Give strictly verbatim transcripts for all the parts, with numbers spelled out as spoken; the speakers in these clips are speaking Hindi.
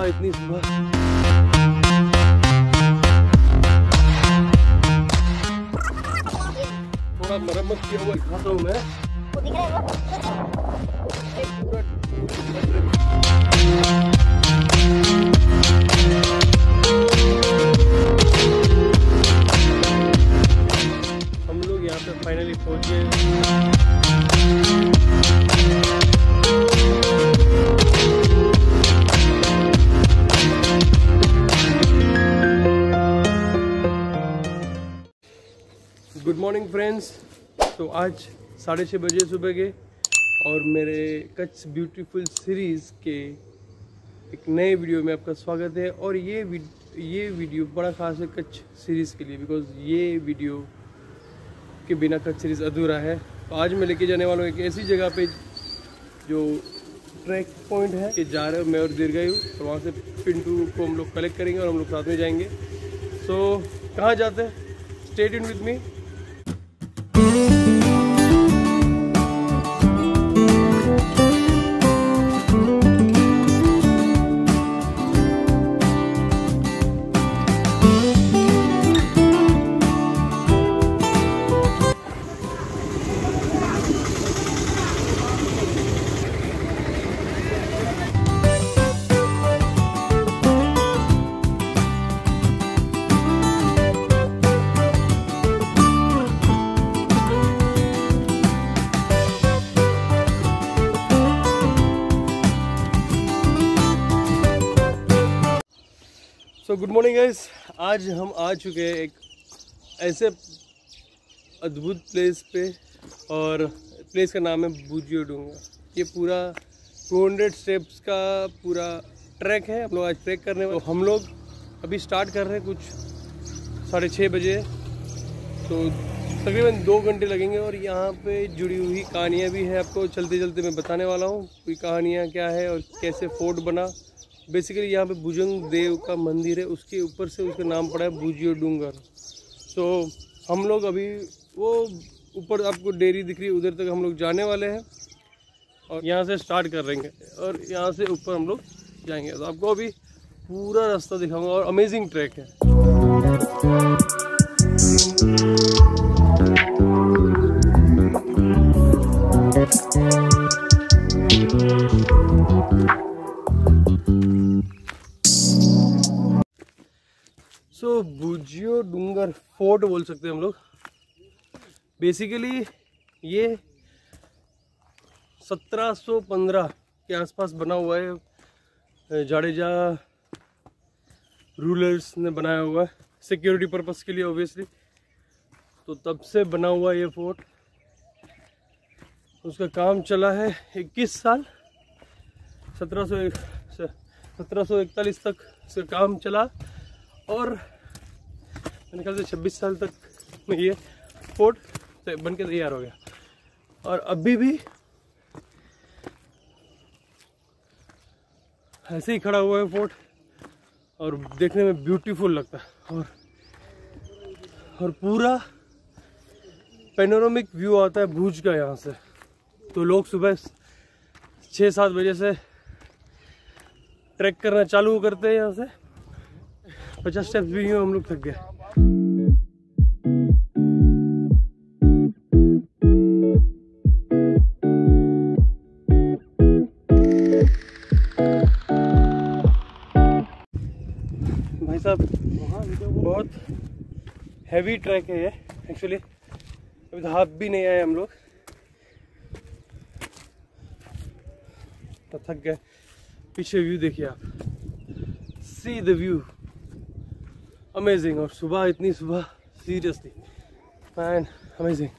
इतनी सुबह। थोड़ा मरम्मत किया हुआ दिखाता हूँ मैं। हम लोग यहाँ पे फाइनली पहुँच गए। Good morning friends. तो आज साढ़े छः बजे सुबह के और मेरे कच्छ ब्यूटीफुल सीरीज़ के एक नए वीडियो में आपका स्वागत है। और ये वीडियो ये वीडियो बड़ा ख़ास है कच्छ सीरीज़ के लिए, बिकॉज़ ये वीडियो के बिना कच्छ सीरीज़ अधूरा है। तो आज मैं लेके जाने वाला हूँ एक ऐसी जगह पे जो ट्रैक पॉइंट है कि जा रहे हो मैं और दीर्घायु, तो वहाँ से पिंटू को हम लोग कलेक्ट करेंगे और हम लोग साथ में जाएंगे। सो कहाँ जाते हैं, stay tuned with me. So good morning guys. आज हम आ चुके हैं एक ऐसे अद्भुत प्लेस पे, और प्लेस का नाम है भुजियो डूंगर। ये पूरा दो सौ स्टेप्स का पूरा ट्रैक है। हम लोग आज ट्रैक करने वाले। तो हम लोग अभी स्टार्ट कर रहे हैं कुछ साढ़े छः बजे, तो तकरीबन दो घंटे लगेंगे। और यहाँ पे जुड़ी हुई कहानियाँ भी हैं, आपको चलते चलते मैं बताने वाला हूँ कोई कहानियाँ क्या है और कैसे फोर्ट बना। बेसिकली यहाँ पे भुजंग देव का मंदिर है, उसके ऊपर से उसका नाम पड़ा है भुजियो डूंगर। तो हम लोग अभी वो ऊपर आपको डेयरी दिख रही है, उधर तक हम लोग जाने वाले हैं और यहाँ से स्टार्ट कर देंगे और यहाँ से ऊपर हम लोग जाएंगे। तो आपको अभी पूरा रास्ता दिखाऊंगा और अमेजिंग ट्रैक है। सो so, भुजियो डूंगर फोर्ट बोल सकते हैं हम लोग। बेसिकली ये सत्रह सौ पंद्रह के आसपास बना हुआ है। जाडेजा रूलर्स ने बनाया हुआ है सिक्योरिटी पर्पस के लिए ऑब्वियसली। तो तब से बना हुआ ये फोर्ट, उसका काम चला है इक्कीस साल। सत्रह सौ सत्रह सौ इकतालीस तक इसका काम चला और मेरे ख्याल से छब्बीस साल तक में ये फोर्ट बन के तैयार हो गया। और अभी भी ऐसे ही खड़ा हुआ है फोर्ट और देखने में ब्यूटीफुल लगता है। और और पूरा पैनोरामिक व्यू आता है भुज का यहाँ से। तो लोग सुबह छः सात बजे से ट्रैक करना चालू करते हैं। यहाँ से पचास स्टेप्स भी हैं, हम लोग थक गए। भाई साहब बहुत हैवी ट्रैक है ये एक्चुअली। अभी तो हाफ भी नहीं आए हम लोग, तो थक गए। पीछे व्यू देखिए आप, सी द व्यू, अमेजिंग। और सुबह इतनी सुबह, सीरियसली मैन, अमेजिंग।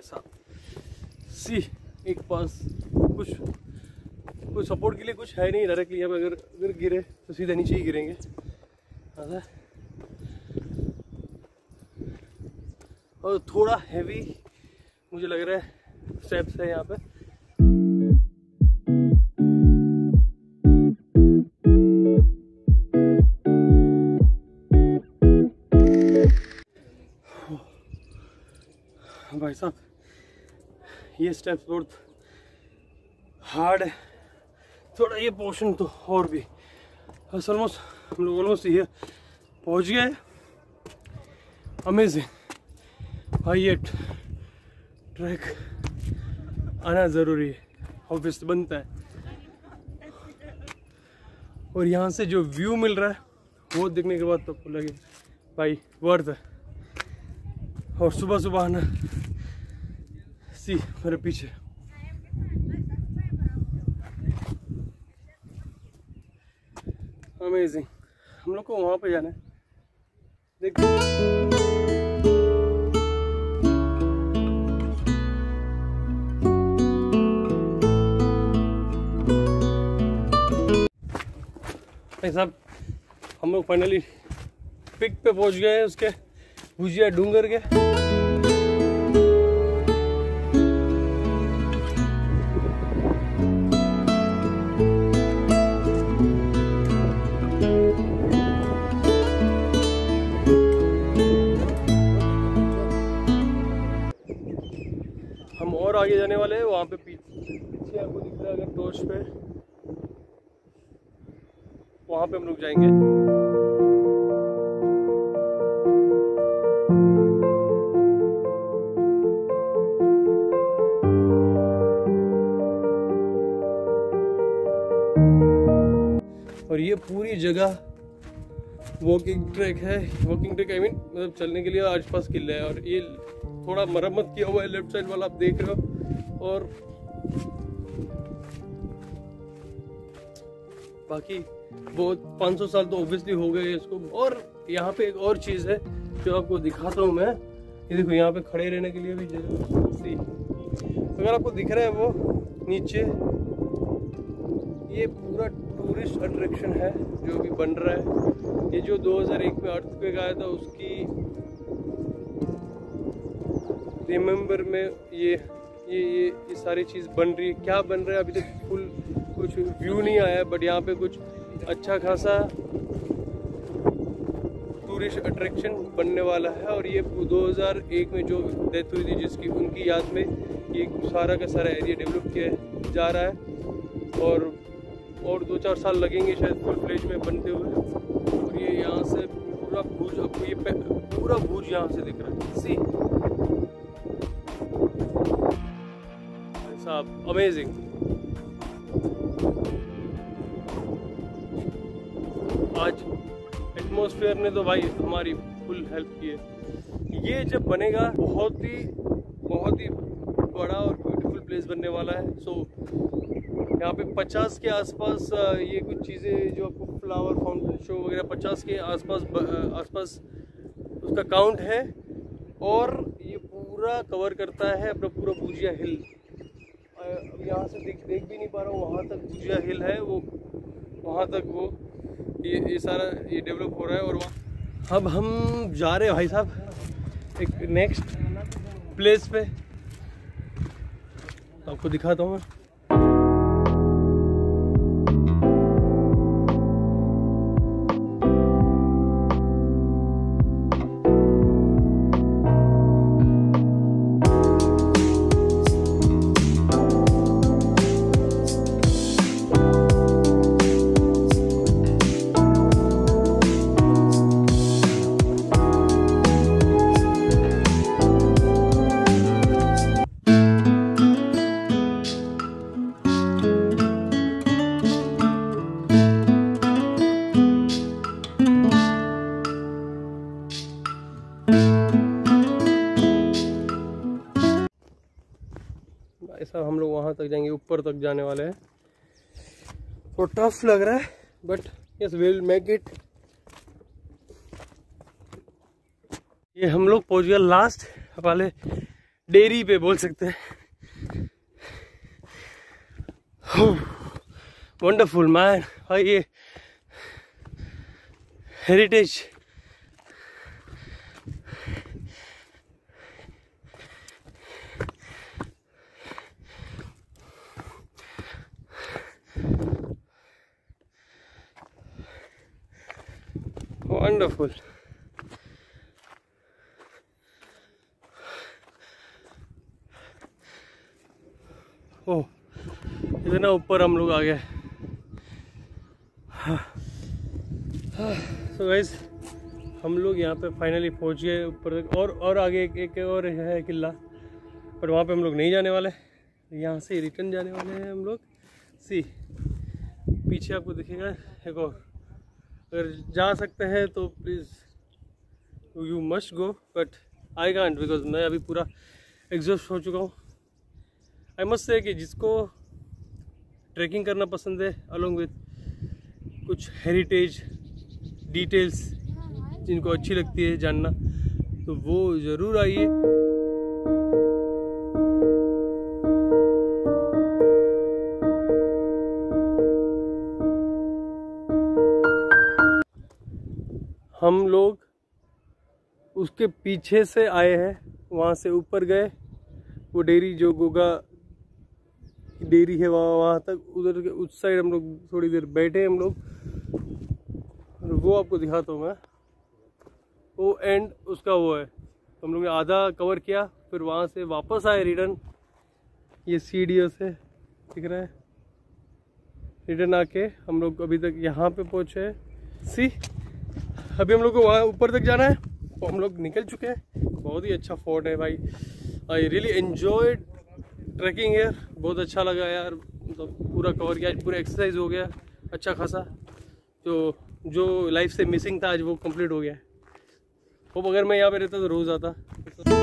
साहब सी एक पास कुछ कुछ सपोर्ट के लिए कुछ है नहीं डायरेक्टली। अब अगर अगर गिरे तो सीधा नीचे ही गिरेंगे। ऐसा और थोड़ा हैवी मुझे लग रहा है स्टेप्स है यहाँ पे। भाई साहब ये स्टेप्स बहुत हार्ड है थोड़ा, ये पोर्शन तो और भी। बस ऑलमोस्ट हम लोग ऑलमोस्ट ये पहुँच गए। अमेजिंग भाई, ये ट्रैक आना ज़रूरी है, ऑब्वियस बनता है। और यहाँ से जो व्यू मिल रहा है वो देखने के बाद तो आपको लगे भाई वर्थ है। और सुबह सुबह आना सी मेरे पीछे अमेजिंग। हम लोग को वहाँ पे जाना है, देखते भाई साहब। हम लोग फाइनली पिक पे पहुँच गए हैं उसके भुजिया डूंगर के। हम और आगे जाने वाले हैं, वहाँ पे पीछे आपको दिख रहा है अगर टॉर्च पे, वहाँ पे हम लोग जाएंगे। और ये पूरी जगह वॉकिंग ट्रैक है। वॉकिंग ट्रैक आई मीन मतलब चलने के लिए आसपास किला है। और ये थोड़ा मरम्मत किया हुआ है, लेफ्ट साइड वाला आप देख रहे हो। और बाकी बहुत पाँच सौ साल तो ऑब्वियसली हो गए इसको। और यहाँ पे एक और चीज़ है जो आपको दिखाता हूँ मैं। ये देखो यहाँ पे खड़े रहने के लिए भी जगह सी, अगर आपको दिख रहा है वो नीचे, ये पूरा टूरिस्ट अट्रैक्शन है जो भी बन रहा है। ये जो दो हज़ार एक में अर्थक्वेक आया था उसकी रिमेम्बर में ये ये ये ये सारी चीज़ बन रही है। क्या बन रहा है अभी तक फुल कुछ व्यू नहीं आया, बट यहाँ पे कुछ अच्छा खासा टूरिस्ट अट्रैक्शन बनने वाला है। और ये दो हज़ार एक में जो डेथ हुई थी जिसकी, उनकी याद में ये सारा का सारा एरिया डेवलप किया जा रहा है। और और दो चार साल लगेंगे शायद फुल फ्लेज में बनते हुए। और ये यहाँ से पूरा भुज, आपको ये पूरा भुज यहाँ से दिख रहा है। सी साहब अमेजिंग। आज एटमॉस्फेयर ने तो भाई हमारी फुल हेल्प की है। ये जब बनेगा बहुत ही बहुत ही बड़ा और ब्यूटीफुल प्लेस बनने वाला है। सो यहाँ पे पचास के आसपास ये कुछ चीज़ें जो आपको फ्लावर फाउंटेन शो वगैरह पचास के आसपास आसपास उसका काउंट है। और ये पूरा कवर करता है अपना पूरा भुजिया हिल। अब यहाँ से देख देख भी नहीं पा रहा हूँ, वहाँ तक भुजिया हिल है, वो वहाँ तक वो ये ये सारा ये डेवलप हो रहा है। और वहाँ अब हम जा रहे हैं भाई साहब एक नेक्स्ट प्लेस पे, आपको दिखाता हूँ मैं। ऐसा हम लोग वहाँ तक जाएंगे, ऊपर तक जाने वाले हैं। तो टफ लग रहा है but yes will make it. ये हम लोग पहुँच गए लास्ट वाले डेयरी पे बोल सकते हैं। वंडरफुल मैन भाई, ये हेरिटेज वंडरफुल। ओह, इतना ऊपर हम लोग आ गए। सो गाइस, हम लोग यहाँ पे फाइनली पहुँच गए ऊपर तक। और और आगे एक, एक और है किला, पर वहाँ पे हम लोग नहीं जाने वाले, यहाँ से रिटर्न जाने वाले हैं हम लोग। सी पीछे आपको दिखेगा एक और, अगर जा सकते हैं तो please you must go, but I can't because मैं अभी पूरा एग्जॉस्ट हो चुका हूँ। आई मस्ट से कि जिसको ट्रैकिंग करना पसंद है अलॉन्ग विथ कुछ हेरिटेज डिटेल्स जिनको अच्छी लगती है जानना, तो वो ज़रूर आइए। हम लोग उसके पीछे से आए हैं, वहाँ से ऊपर गए, वो डेयरी जो गोगा डेयरी है वहाँ वहाँ तक, उधर के उस साइड हम लोग थोड़ी देर बैठे हम लोग, और वो आपको दिखाता हूँ मैं। वो एंड उसका वो है, हम लोग ने आधा कवर किया, फिर वहाँ से वापस आए रिटर्न, ये सीढ़ियों से दिख रहा है, रिटर्न आके हम लोग अभी तक यहाँ पे पहुँचे हैं। सी अभी हम लोग को वहाँ ऊपर तक जाना है, तो हम लोग निकल चुके हैं। बहुत ही अच्छा फोर्ट है भाई, आई रियली एन्जॉयड ट्रैकिंग यार, बहुत अच्छा लगा यार, मतलब पूरा कवर किया, पूरा एक्सरसाइज हो गया अच्छा खासा, तो जो लाइफ से मिसिंग था आज वो कंप्लीट हो गया। होप अगर मैं यहाँ पे रहता तो रोज़ आता।